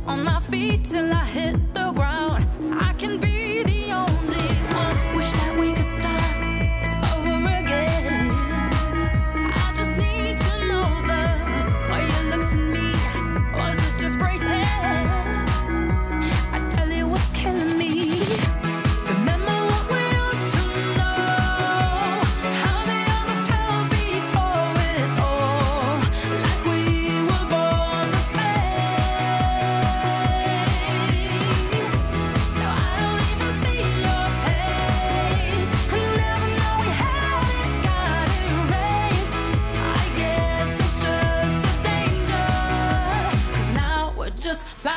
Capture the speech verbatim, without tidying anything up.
on my feet till I hit the ground. I can be the only one. Wish that we could start this over again. I just need to know the way you looked at me. Was it just pretend? I tell you what's killing me. Remember what we used to know, how the other felt before it all, like we were born the same. Now I don't even see your face, could never know we had it, got erased. I guess that's just the danger, 'cause now we're just like